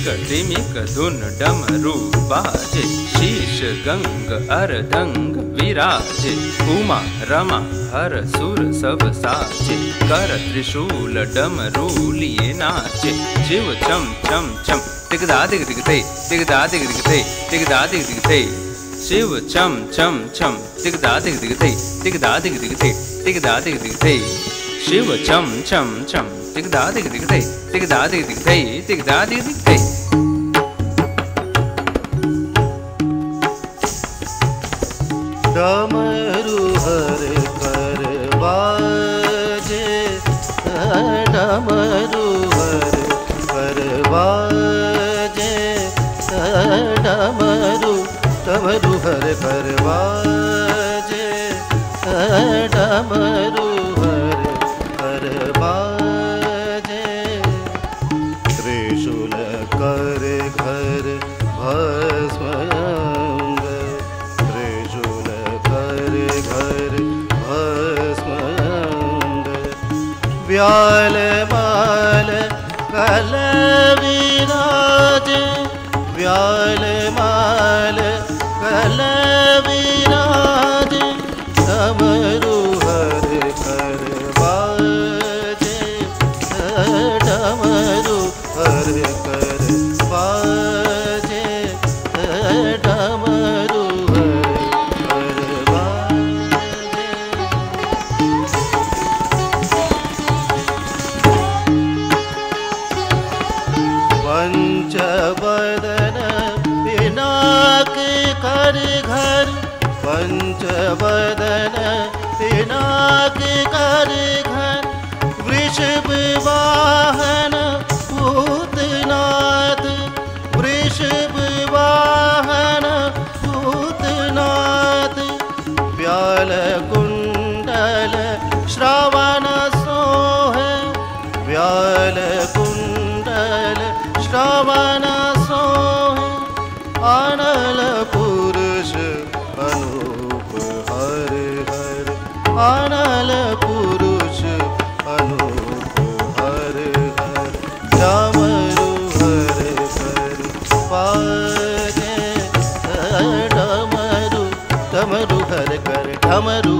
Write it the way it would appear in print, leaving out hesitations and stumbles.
टिमिक धुन डमरू बाजे, शीश गंग अर्धंग विराजे, उमा रमा हर सुर सब साजे, कर त्रिशूल डमरू लिए नाचे, शिव चम चम चम तिगदा दिग दिग ते, तिगदा दिग दिग ते, तिगदा दिग दिग ते, शिव चम चम चम तिगदा दिग दिग ते, तिगदा दिग दिग ते, तिगदा दिग दिग ते, शिव चम चम चम तिगदा दिग दिग ते, तिगदा दिग दिग ते, तिगदा दिग दिग ते। डमरू हर कर बाजे, डमरू हर कर बाजे, डमरू डमरू हर कर बाजे, डमरू हर कर बाजे, त्रिशूल कर घर भस्म, त्रिशूल कर घर भस्म, व्याल माल कल विराजे, व्याल माल कल विराजे, डमरू हर कर बाजे, डमरू हर कर बाजे, डमरू हर कर बाजे। पंचवदन पिनाक कर घर, पंचवदन पिनाक कर घर, वृषभ वाहन भूतनाथ, वृषभ वाहन भूतनाथ, व्याल कुंडल श्रवण सोहे, व्याल कुंडल श्रवण सोहे, अनल पुरुष अनूप हर हर, अनल पुरुष अनूप हर हर, डमरू हर कर बाजे, डमरू डमरू हर कर, डमरू